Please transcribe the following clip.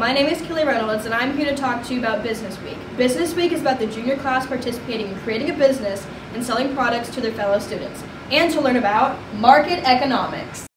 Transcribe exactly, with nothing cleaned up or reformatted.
my name is Kelly Reynolds, and I'm here to talk to you about Business Week. Business Week is about the junior class participating in creating a business and selling products to their fellow students, and to learn about market economics.